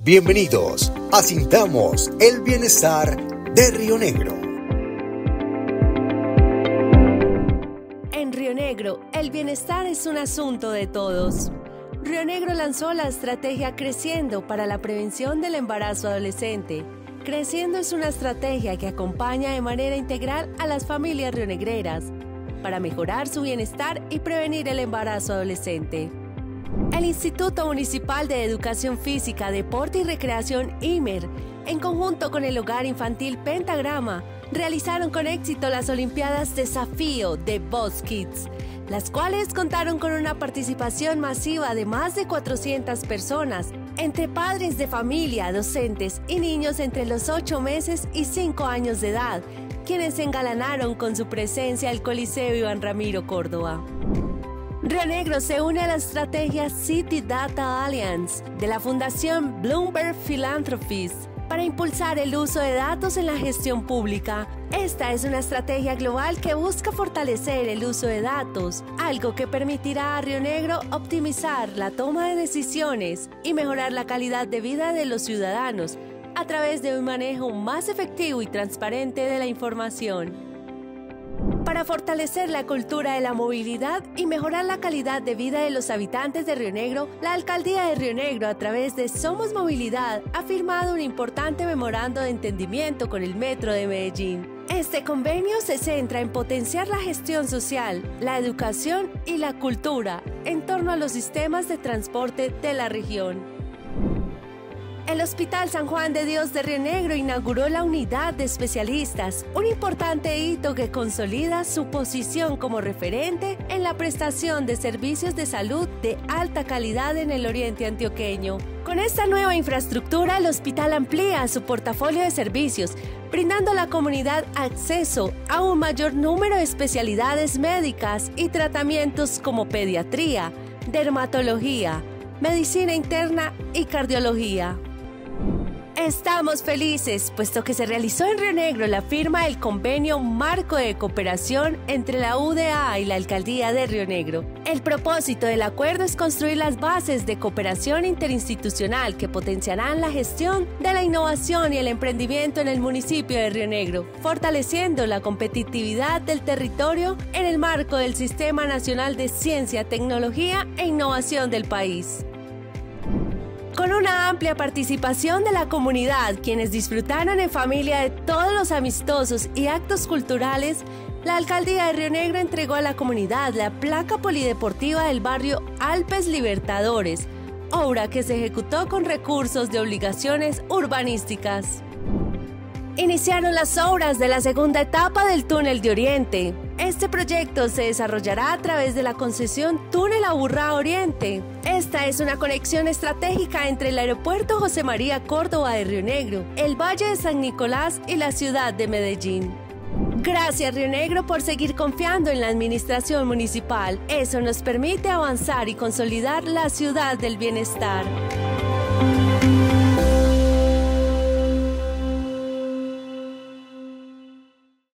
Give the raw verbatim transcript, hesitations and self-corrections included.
Bienvenidos a Sintamos el Bienestar de Río Negro. En Río Negro, el bienestar es un asunto de todos. Río Negro lanzó la estrategia Creciendo para la prevención del embarazo adolescente. Creciendo es una estrategia que acompaña de manera integral a las familias rionegreras para mejorar su bienestar y prevenir el embarazo adolescente. El Instituto Municipal de Educación Física, Deporte y Recreación I M E R, en conjunto con el Hogar Infantil Pentagrama, realizaron con éxito las Olimpiadas Desafío de Boss Kids, las cuales contaron con una participación masiva de más de cuatrocientas personas, entre padres de familia, docentes y niños entre los ocho meses y cinco años de edad, quienes se engalanaron con su presencia al Coliseo Iván Ramiro Córdoba. Río Negro se une a la estrategia City Data Alliance de la Fundación Bloomberg Philanthropies para impulsar el uso de datos en la gestión pública. Esta es una estrategia global que busca fortalecer el uso de datos, algo que permitirá a Río Negro optimizar la toma de decisiones y mejorar la calidad de vida de los ciudadanos a través de un manejo más efectivo y transparente de la información. Para fortalecer la cultura de la movilidad y mejorar la calidad de vida de los habitantes de Río Negro, la Alcaldía de Río Negro, a través de Somos Movilidad, ha firmado un importante memorando de entendimiento con el Metro de Medellín. Este convenio se centra en potenciar la gestión social, la educación y la cultura en torno a los sistemas de transporte de la región. El Hospital San Juan de Dios de Río Negro inauguró la unidad de especialistas, un importante hito que consolida su posición como referente en la prestación de servicios de salud de alta calidad en el oriente antioqueño. Con esta nueva infraestructura, el hospital amplía su portafolio de servicios, brindando a la comunidad acceso a un mayor número de especialidades médicas y tratamientos como pediatría, dermatología, medicina interna y cardiología. Estamos felices, puesto que se realizó en Río Negro la firma del Convenio Marco de Cooperación entre la U D A y la Alcaldía de Río Negro. El propósito del acuerdo es construir las bases de cooperación interinstitucional que potenciarán la gestión de la innovación y el emprendimiento en el municipio de Río Negro, fortaleciendo la competitividad del territorio en el marco del Sistema Nacional de Ciencia, Tecnología e Innovación del país. Con una amplia participación de la comunidad, quienes disfrutaron en familia de todos los amistosos y actos culturales, la Alcaldía de Río Negro entregó a la comunidad la placa polideportiva del barrio Alpes Libertadores, obra que se ejecutó con recursos de obligaciones urbanísticas. Iniciaron las obras de la segunda etapa del Túnel de Oriente. Este proyecto se desarrollará a través de la concesión Túnel Aburrá Oriente. Esta es una conexión estratégica entre el Aeropuerto José María Córdoba de Río Negro, el Valle de San Nicolás y la ciudad de Medellín. Gracias, Río Negro, por seguir confiando en la administración municipal. Eso nos permite avanzar y consolidar la ciudad del bienestar.